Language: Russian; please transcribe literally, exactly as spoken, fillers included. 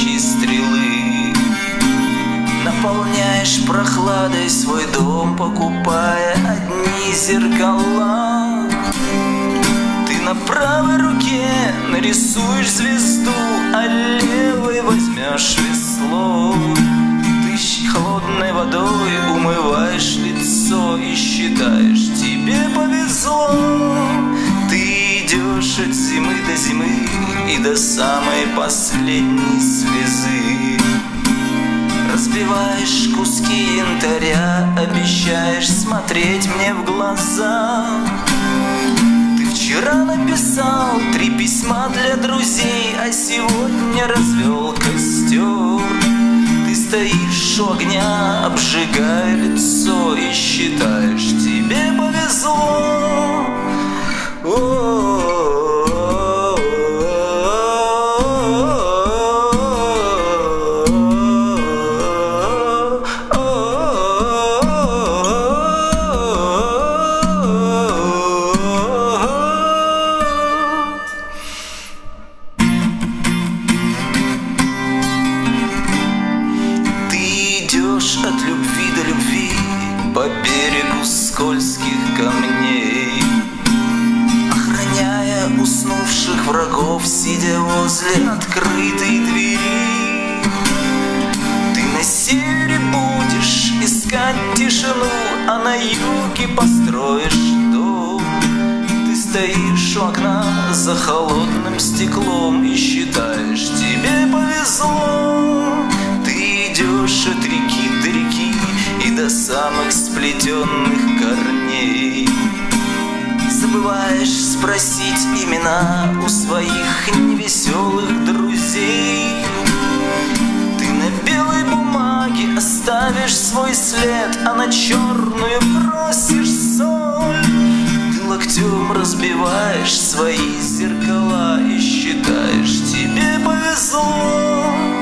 горящей стрелы. Наполняешь прохладой свой дом, покупая одни зеркала. Ты на правой руке нарисуешь звезду, а левой возьмешь весло. Ты холодной водой умываешь лицо и считаешь, тебе повезло. Ты идешь от зимы до зимы и до самой последней слезы. Разбиваешь куски янтаря, обещаешь смотреть мне в глаза. Ты вчера написал три письма для друзей, а сегодня развел костер. Ты стоишь у огня, обжигая лицо, и считаешь, тебе повезло. О-о-о. От любви до любви по берегу скользких камней, охраняя уснувших врагов, сидя возле открытой двери. Ты на севере будешь искать тишину, а на юге построишь дом. Ты стоишь у окна за холодным стеклом и считаешь, тебе повезло. Ты идешь от реки до реки и до самых сплетенных корней. Забываешь спросить имена у своих невеселых друзей. Ты на белой бумаге оставишь свой след, а на черную бросишь соль. Ты локтем разбиваешь свои зеркала и считаешь, тебе повезло.